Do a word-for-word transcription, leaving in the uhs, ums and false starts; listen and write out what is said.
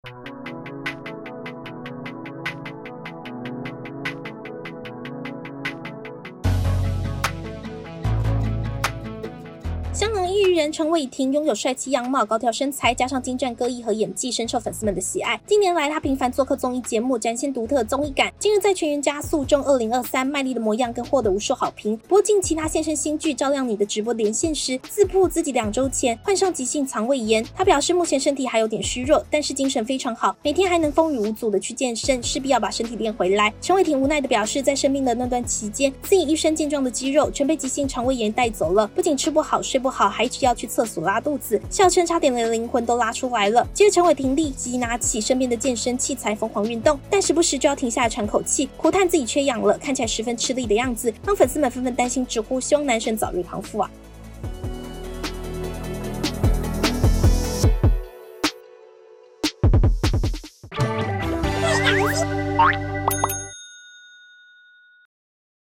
香港艺人陈伟霆拥有帅气样貌、高挑身材，加上精湛歌艺和演技，深受粉丝们的喜爱。近年来，他频繁做客综艺节目，展现独特的综艺感。近日在《全员加速》中二零二三卖力的模样更获得无数好评。不过近期他现身新剧《照亮你》的直播连线时，自曝自己两周前患上急性肠胃炎。他表示目前身体还有点虚弱，但是精神非常好，每天还能风雨无阻的去健身，势必要把身体练回来。陈伟霆无奈的表示，在生病的那段期间，自己一身健壮的肌肉全被急性肠胃炎带走了，不仅吃不好、睡不好，还一直要去厕所拉肚子，笑称差点连灵魂都拉出来了。接着陈伟霆立即拿起身边的健身器材疯狂运动，但时不时就要停下来喘口气，苦叹自己缺氧了，看起来十分吃力的样子，让粉丝们纷纷担心直呼希望男神早日康复啊。